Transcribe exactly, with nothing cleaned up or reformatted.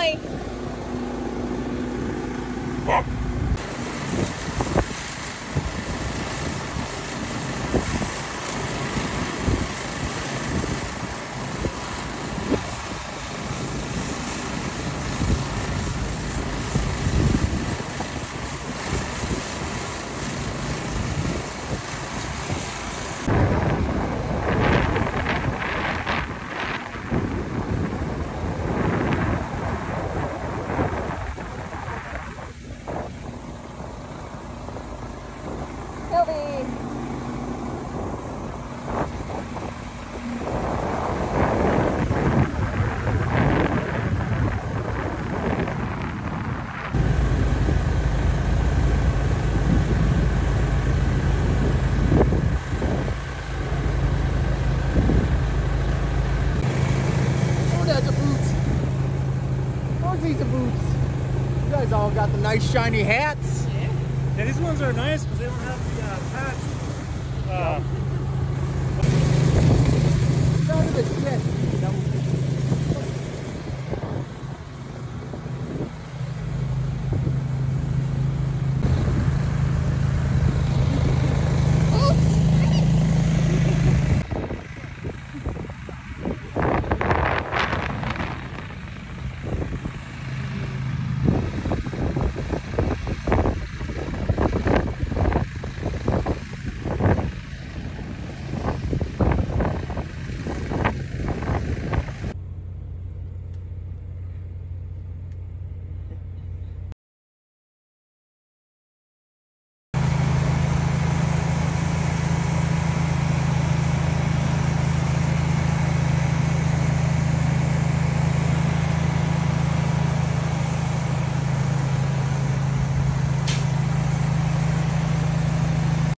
Bye. These are boots. You guys all got the nice shiny hats. Yeah. Yeah, these ones are nice because they don't have the uh, patch. Uh, Look at this shit.